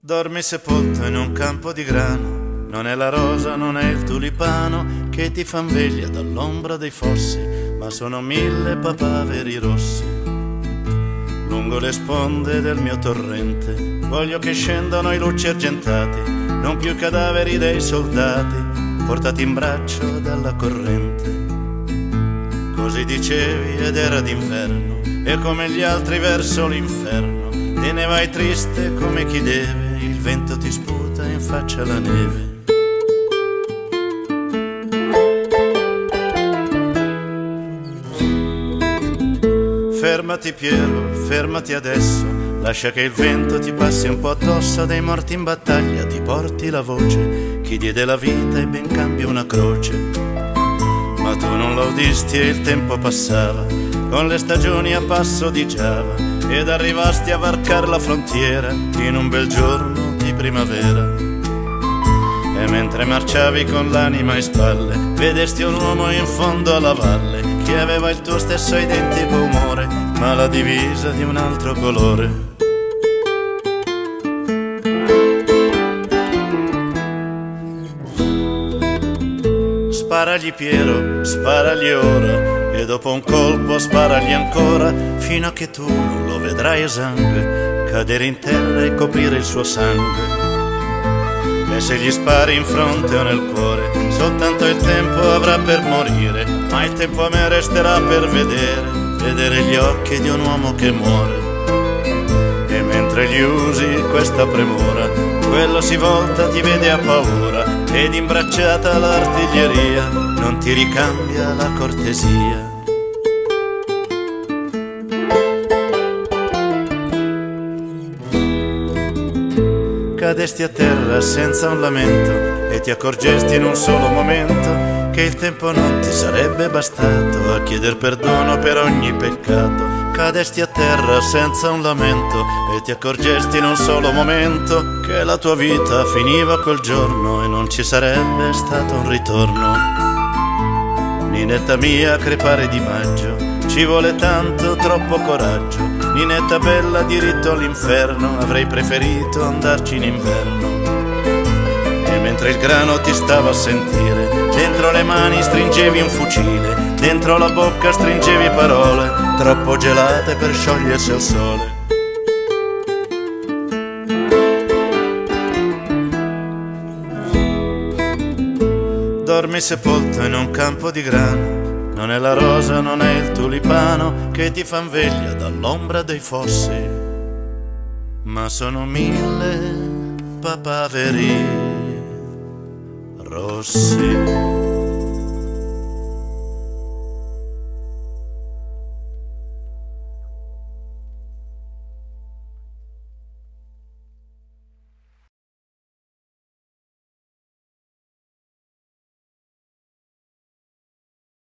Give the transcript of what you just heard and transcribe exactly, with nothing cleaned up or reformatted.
Dormi sepolto in un campo di grano, non è la rosa, non è il tulipano che ti fan veglia dall'ombra dei fossi, ma sono mille papaveri rossi. Lungo le sponde del mio torrente voglio che scendano i lucci argentati, non più cadaveri dei soldati portati in braccio dalla corrente. Così dicevi ed era d'inverno, e come gli altri verso l'inferno te ne vai triste come chi deve, il vento ti sputa in faccia la neve. Fermati Piero, fermati adesso, lascia che il vento ti passi un po' addosso. Dei morti in battaglia ti porti la voce, chi diede la vita e ben cambia una croce. Ma tu non la udisti e il tempo passava, con le stagioni a passo di Giava, ed arrivasti a varcar la frontiera in un bel giorno di primavera. E mentre marciavi con l'anima in spalle, vedesti un uomo in fondo alla valle, che aveva il tuo stesso identico umore, ma la divisa di un altro colore. Sparagli Piero, sparagli ora, e dopo un colpo sparagli ancora, fino a che tu non lo vedrai esangue cadere in terra e coprire il suo sangue. E se gli spari in fronte o nel cuore, soltanto il tempo avrà per morire, ma il tempo a me resterà per vedere, vedere gli occhi di un uomo che muore. E mentre gli usi questa premura, quello si volta, ti vede a paura, ed imbracciata l'artiglieria non ti ricambia la cortesia. Cadesti a terra senza un lamento e ti accorgesti in un solo momento che il tempo non ti sarebbe bastato a chieder perdono per ogni peccato. Cadesti a terra senza un lamento e ti accorgesti in un solo momento che la tua vita finiva quel giorno e non ci sarebbe stato un ritorno. Ninetta mia, crepare di maggio, ci vuole tanto, troppo coraggio. Ninetta bella, diritto all'inferno, avrei preferito andarci in inverno. E mentre il grano ti stava a sentire, dentro le mani stringevi un fucile, dentro la bocca stringevi parole troppo gelate per sciogliersi al sole. Dormi sepolto in un campo di grano, non è la rosa, non è il tulipano che ti fan veglia dall'ombra dei fossi, ma sono mille papaveri rossi.